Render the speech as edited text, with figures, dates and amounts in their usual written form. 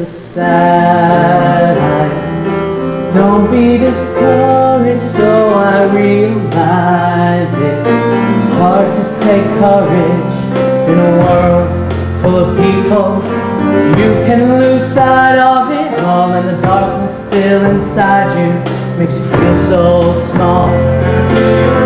sad eyes. Don't be discouraged, though I realize it's hard to take courage in a world full of people. You can lose sight of it all, and the darkness still inside you makes you feel so small.